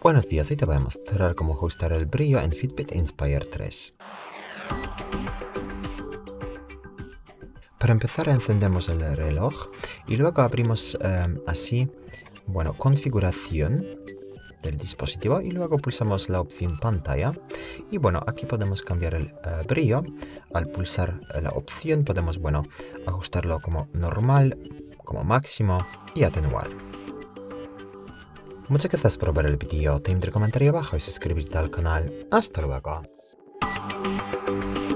Buenos días, hoy te voy a mostrar cómo ajustar el brillo en Fitbit Inspire 3. Para empezar encendemos el reloj y luego abrimos así, configuración del dispositivo y luego pulsamos la opción pantalla y aquí podemos cambiar el brillo. Al pulsar la opción podemos ajustarlo como normal, como máximo y atenuar. Muchas gracias por ver el vídeo, te invito a comentar abajo y suscribirte al canal. Hasta luego.